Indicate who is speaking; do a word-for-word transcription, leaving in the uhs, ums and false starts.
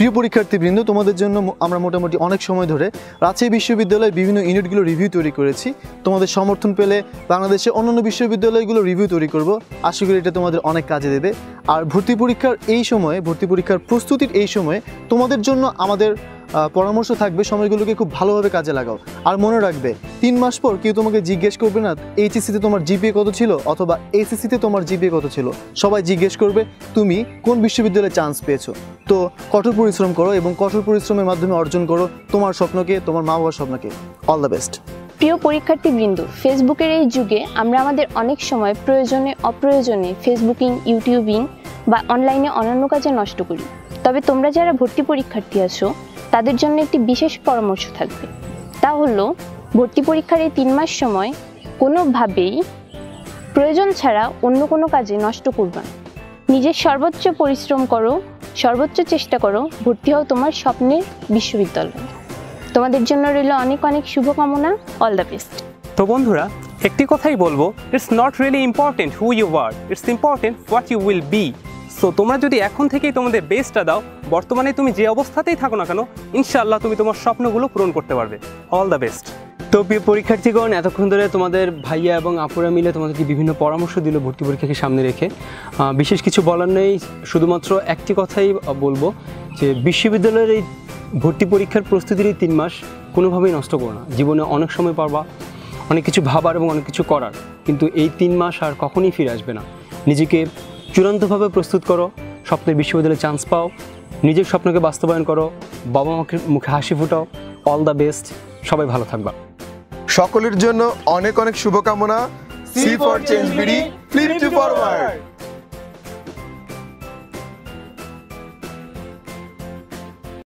Speaker 1: প্রিয় পরীক্ষার্থীবৃন্দ, তোমাদের জন্য আমরা মোটামুটি অনেক সময় ধরে রাজশাহী বিশ্ববিদ্যালয়ের বিভিন্ন ইউনিটগুলো রিভিউ তৈরি করেছি। তোমাদের সমর্থন পেলে বাংলাদেশের অন্যান্য বিশ্ববিদ্যালয়গুলো রিভিউ তৈরি করব। আশা করি এটা তোমাদের অনেক কাজে দেবে। আর ভর্তি পরীক্ষার এই সময়ে, ভর্তি পরীক্ষার প্রস্তুতির এই সময়ে তোমাদের জন্য আমাদের পরামর্শ থাকবে, সময়গুলোকে খুব ভালোভাবে কাজে লাগাও। আর মনে রাখবে, তিন মাস পর কেউ তোমাকে জিজ্ঞেস করবে না এইচএসসিতে তোমার জিপিএ কত ছিল অথবা এসএসসিতে তোমার জিপিএ কত ছিল। সবাই জিজ্ঞেস করবে তুমি কোন বিশ্ববিদ্যালয়ে চান্স পেয়েছো। তো কঠোর পরিশ্রম করো এবং কঠোর পরিশ্রমের মাধ্যমে অর্জন করো তোমার স্বপ্নকে, তোমার মা বাবার স্বপ্নকে। All the best.
Speaker 2: প্রিয় পরীক্ষার্থীবৃন্দ, ফেসবুকের এই যুগে আমরা আমাদের অনেক সময় প্রয়োজনে অপ্রয়োজনে ফেসবুকিং, ইউটিউবিং বা অনলাইনে অন্যান্য কাজে নষ্ট করি। তবে তোমরা যারা ভর্তি পরীক্ষার্থী আছো তাদের জন্য একটি বিশেষ পরামর্শ থাকবে। তা হলো, ভর্তি পরীক্ষার এই তিন মাস সময় কোনোভাবেই প্রয়োজন ছাড়া অন্য কোনো কাজে নষ্ট করবা না। নিজের সর্বোচ্চ পরিশ্রম করো, সর্বোচ্চ চেষ্টা করো, ভর্তি হও তোমার স্বপ্নের বিশ্ববিদ্যালয়ে। তোমাদের জন্য রইল অনেক অনেক শুভকামনা। All the best.
Speaker 3: তো বন্ধুরা, একটি কথাই বলবো, it's not really important who you are, it's important what you will be. So তোমরা যদি এখন থেকেই তোমাদের বেস্টটা দাও, বর্তমানে তুমি যে অবস্থাতেই থাকো না কেন, ইনশাআল্লাহ তুমি তোমার স্বপ্নগুলো পূরণ করতে পারবে। All the best.
Speaker 4: তো প্রিয় পরীক্ষার্থীগণ, এতক্ষণ ধরে তোমাদের ভাইয়া এবং আপুরা মিলে তোমাদেরকে বিভিন্ন পরামর্শ দিল ভর্তি পরীক্ষাকে সামনে রেখে। বিশেষ কিছু বলার নেই, শুধুমাত্র একটি কথাই বলবো যে বিশ্ববিদ্যালয়ের এই ভর্তি পরীক্ষার প্রস্তুতির এই তিন মাস কোনোভাবেই নষ্ট করো না। জীবনে অনেক সময় পারবা অনেক কিছু ভাবার এবং অনেক কিছু করার, কিন্তু এই তিন মাস আর কখনই ফিরে আসবে না। নিজেকে চূড়ান্তভাবে প্রস্তুত করো, স্বপ্নের বিশ্ববিদ্যালয়ে চান্স পাও, নিজের স্বপ্নকে বাস্তবায়ন করো, বাবা মাকে মুখে হাসি ফুটাও। All the best. সবাই ভালো থাকবা।
Speaker 5: সকলের জন্য অনেক অনেক শুভকামনা। See for change BD, flip to forward.